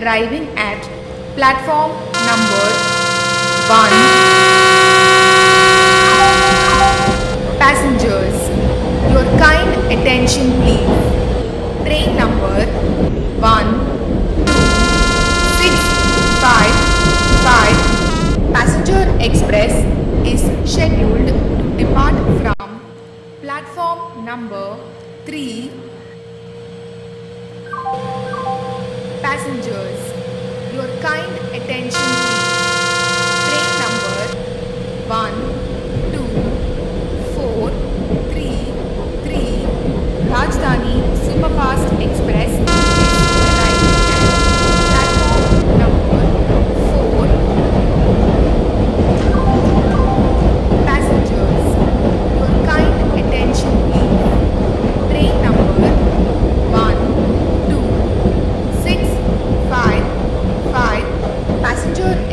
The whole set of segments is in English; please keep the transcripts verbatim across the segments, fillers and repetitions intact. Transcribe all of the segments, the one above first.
arriving at platform number one. Passengers, your kind attention please. Train number one two six five five Passenger Express is scheduled to depart from platform number three. Passengers, your kind attention please. Train number one two four three three Rajdhani Superfast Express is arriving at platform number four. Passengers, your kind attention please. Train number one two six five five Passenger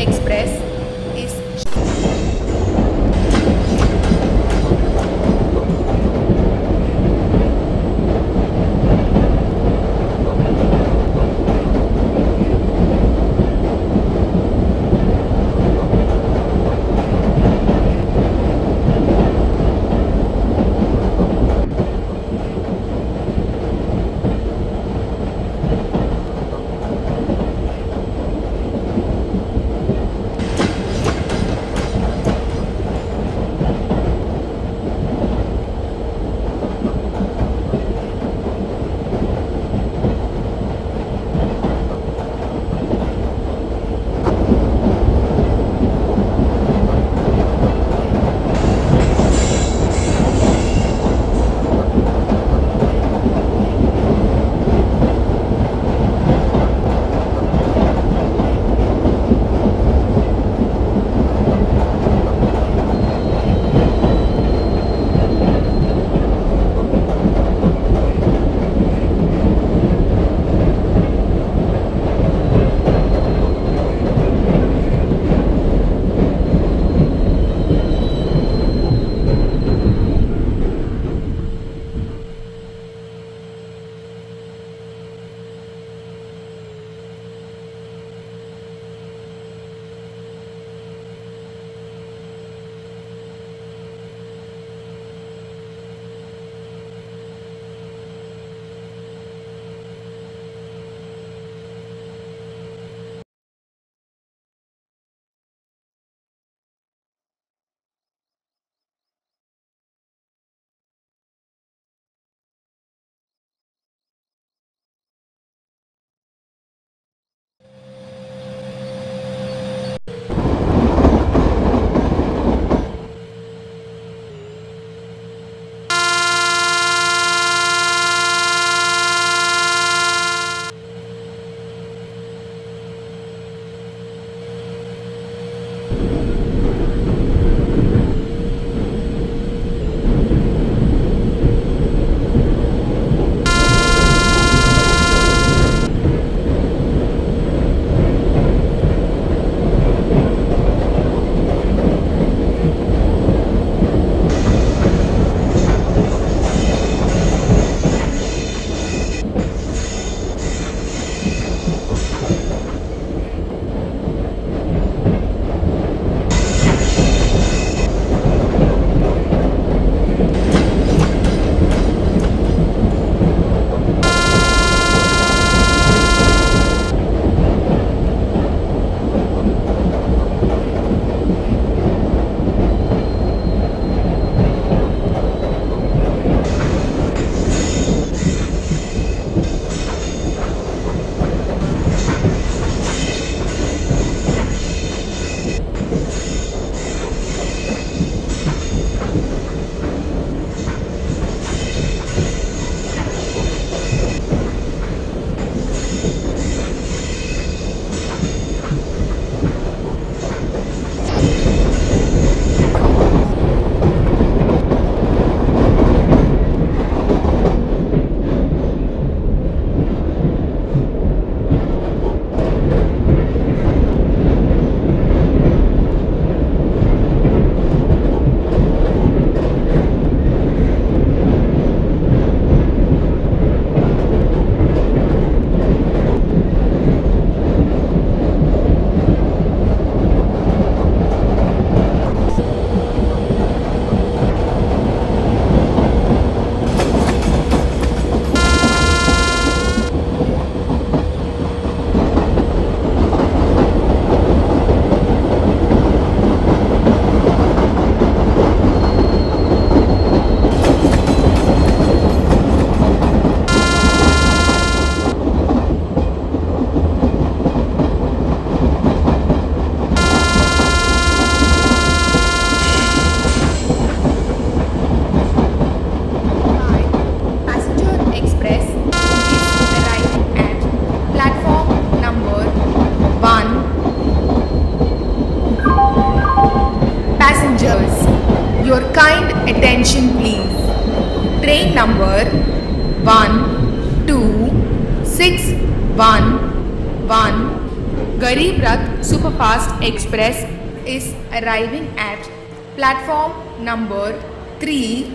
Your kind attention please. Train number one two six one one Garib Rath Superfast Express is arriving at platform number three.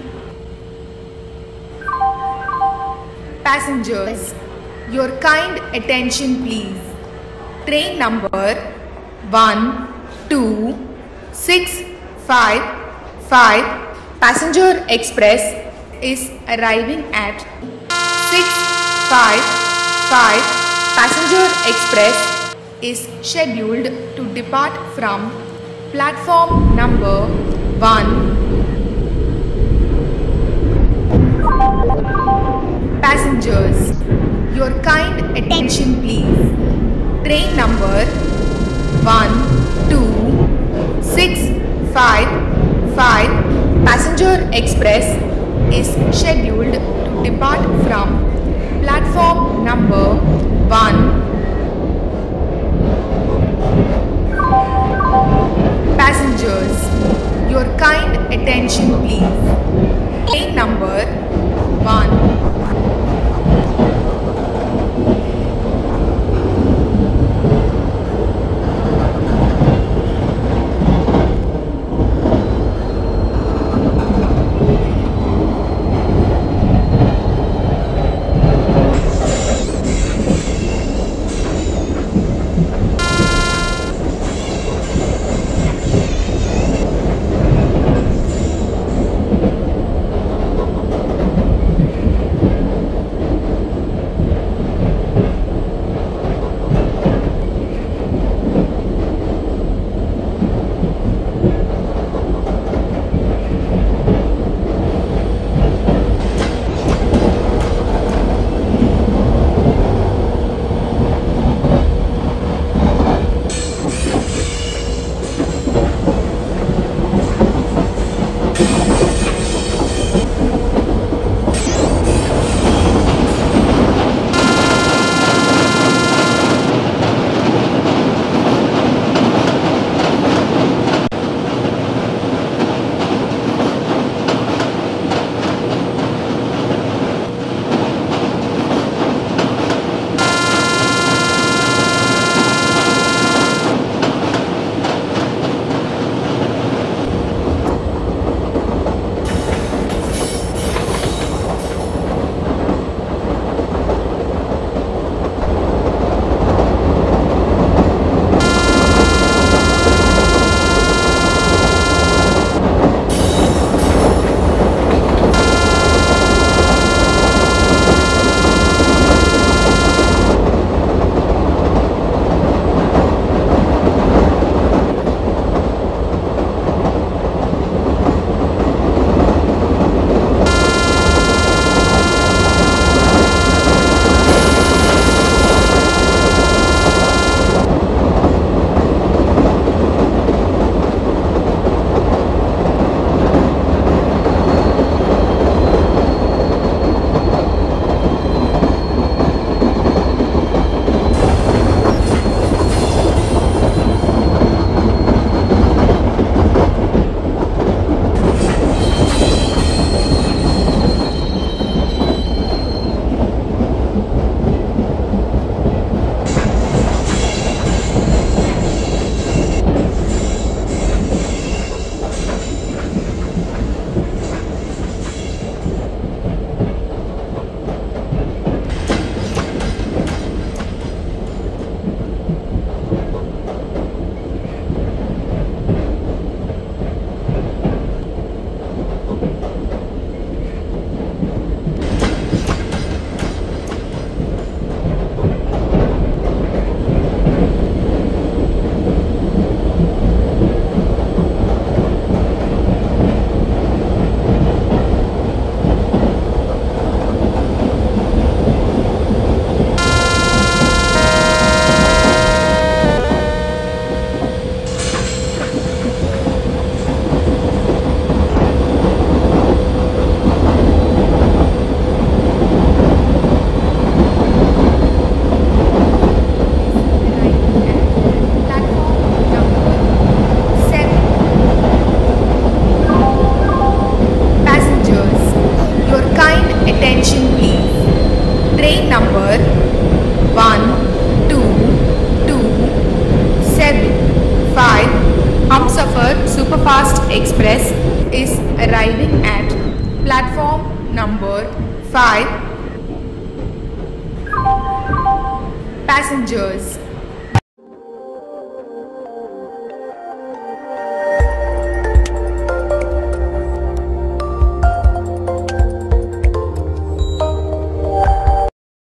Passengers, your kind attention please. Train number one two six five five Passenger Express is arriving at six five five. Passenger Express is scheduled to depart from platform number one. Passengers, your kind attention please. Train number one two six five five Passenger Express is scheduled to depart from platform number one. Passengers, your kind attention please. Train number one. Platform number five. Passengers,